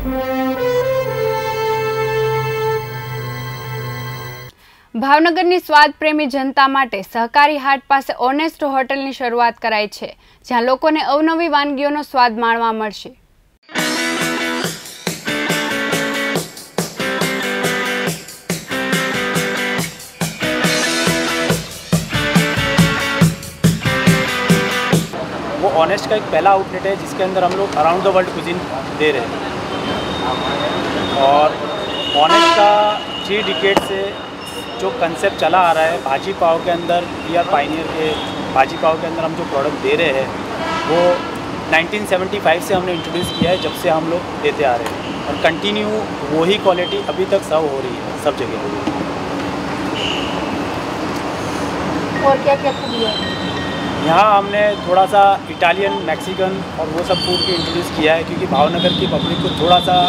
ભાવનગરની સ્વાદ પ્રેમી જનતા માટે સહકારી હાટ પાસે ઓનેસ્ટ હોટલની શરૂઆત કરાઈ છે, જ્યાં લોકોને અવનવી વાનગીઓનો સ્વાદ માણવા મળશે। वो ऑनेस्ट का एक पहला आउटलेट है जिसके अंदर हम लोग अराउंड द वर्ल्ड कुजिन दे रहे हैं। और ऑनेस्ट का 3 डिकेड से जो कंसेप्ट चला आ रहा है भाजी पाव के अंदर, वी आर पायनियर के भाजी पाव के अंदर हम जो प्रोडक्ट दे रहे हैं वो 1975 से हमने इंट्रोड्यूस किया है, जब से हम लोग देते आ रहे हैं और कंटिन्यू वही क्वालिटी अभी तक सर्व हो रही है सब जगह। और क्या क्या खूबी है यहाँ? हमने थोड़ा सा इटालियन, मैक्सिकन और वो सब फूड भी इंट्रोड्यूस किया है, क्योंकि भावनगर की पब्लिक को थोड़ा सा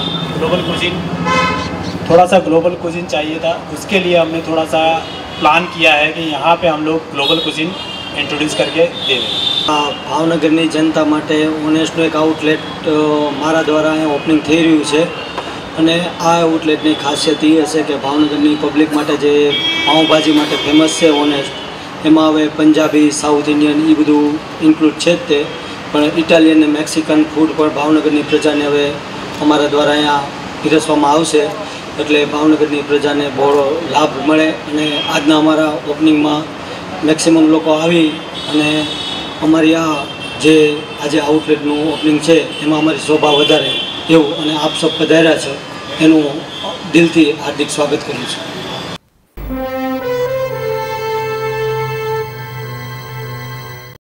ग्लोबल कुजिन चाहिए था। उसके लिए हमने थोड़ा सा प्लान किया है कि यहाँ पे हम लोग ग्लोबल कुजिन इंट्रोड्यूस करके दे रहे हैं। भावनगરની જનતા માટે ઓનેસ્ટનું એક આઉટલેટ મારા દ્વારા અહીંયા ઓપનિંગ થઈ રહ્યું છે અને આ આઉટલેટની ખાસિયત એ હશે કે ભાવનગરની પબ્લિક માટે જે પાઉંભાજી માટે ફેમસ છે ઓનેસ્ટ, એમાં હવે પંજાબી, સાઉથ ઇન્ડિયન એ બધું ઇન્ક્લુડ છે જ તે, પણ ઇટાલિયન અને મેક્સિકન ફૂડ પણ ભાવનગરની પ્રજાને હવે અમારા દ્વારા અહીંયા પીરસવામાં આવશે, એટલે ભાવનગરની પ્રજાને બહુ લાભ મળે અને આજના અમારા ઓપનિંગમાં મેક્સિમમ લોકો આવી અને અમારી આ જે આજે આઉટલેટનું ઓપનિંગ છે એમાં અમારી શોભા વધારે એવું અને આપ સૌ પધાર્યા છે એનું દિલથી હાર્દિક સ્વાગત કર્યું છે।